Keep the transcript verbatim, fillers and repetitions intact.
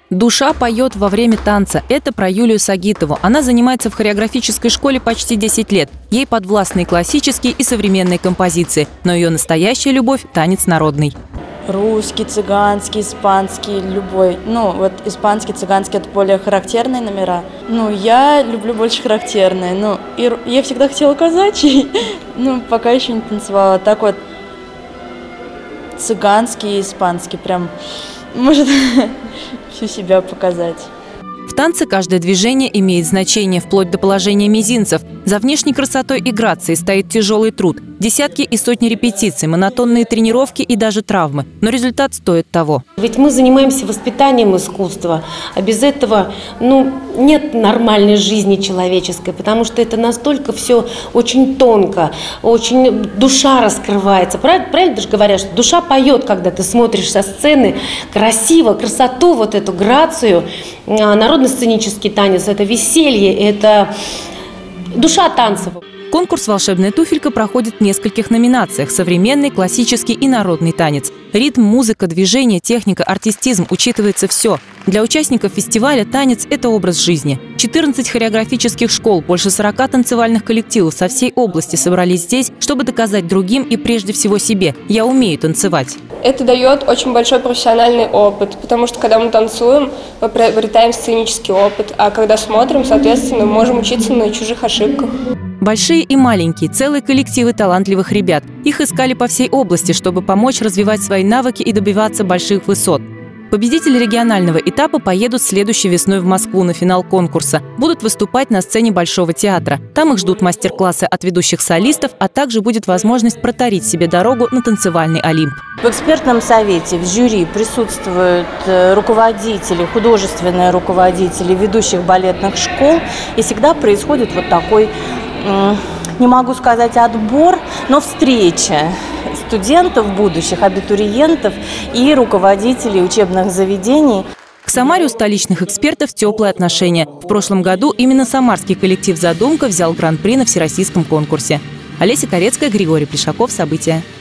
Душа поет во время танца. Это про Юлию Сагитову. Она занимается в хореографической школе почти десять лет. Ей подвластны классические и современные композиции. Но ее настоящая любовь – танец народный. Русский, цыганский, испанский, любой. Ну, вот испанский, цыганский – это более характерные номера. Ну, я люблю больше характерные. Ну, и я всегда хотела казачий, ну, пока еще не танцевала. Так вот, цыганский и испанский прям может всю себя показать. В танце каждое движение имеет значение, вплоть до положения мизинцев. За внешней красотой и грацией стоит тяжелый труд. Десятки и сотни репетиций, монотонные тренировки и даже травмы. Но результат стоит того. Ведь мы занимаемся воспитанием искусства, а без этого ну, нет нормальной жизни человеческой, потому что это настолько все очень тонко, очень душа раскрывается. Правильно, правильно же говорят, что душа поет, когда ты смотришь со сцены красиво, красоту, вот эту грацию. Народно-сценический танец – это веселье, это душа танцев. Конкурс «Волшебная туфелька» проходит в нескольких номинациях – современный, классический и народный танец. Ритм, музыка, движение, техника, артистизм – учитывается все. Для участников фестиваля танец – это образ жизни. четырнадцать хореографических школ, больше сорока танцевальных коллективов со всей области собрались здесь, чтобы доказать другим и прежде всего себе – я умею танцевать. Это дает очень большой профессиональный опыт, потому что когда мы танцуем, мы приобретаем сценический опыт, а когда смотрим, соответственно, мы можем учиться на чужих ошибках. Большие и маленькие, целые коллективы талантливых ребят. Их искали по всей области, чтобы помочь развивать свои навыки и добиваться больших высот. Победители регионального этапа поедут следующей весной в Москву на финал конкурса. Будут выступать на сцене Большого театра. Там их ждут мастер-классы от ведущих солистов, а также будет возможность проторить себе дорогу на танцевальный Олимп. В экспертном совете, в жюри присутствуют руководители, художественные руководители ведущих балетных школ. И всегда происходит вот такой, не могу сказать отбор, но встреча студентов, будущих абитуриентов и руководителей учебных заведений. К Самаре у столичных экспертов теплые отношения. В прошлом году именно самарский коллектив «Задумка» взял гран-при на всероссийском конкурсе. Олеся Корецкая, Григорий Плешаков. События.